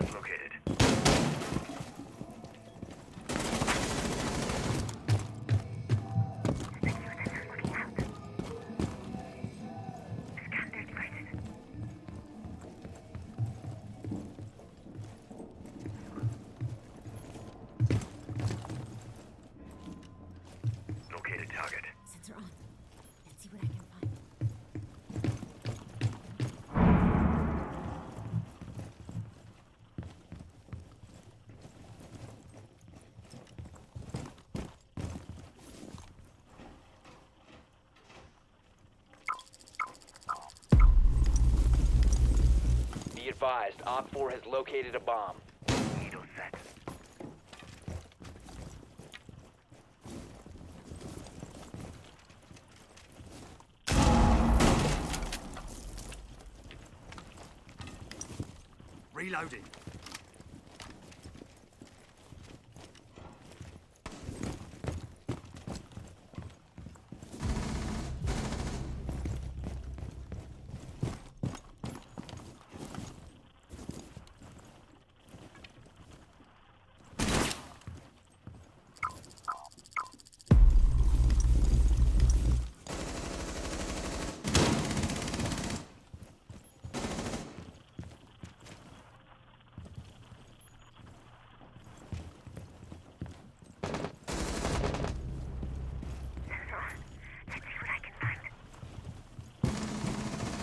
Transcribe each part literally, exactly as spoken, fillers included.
located. Located target. Sensor on. Let's see what I can find. Be advised, Op four has located a bomb. Needle set. Reloading.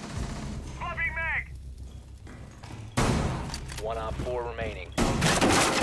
One Op four remaining.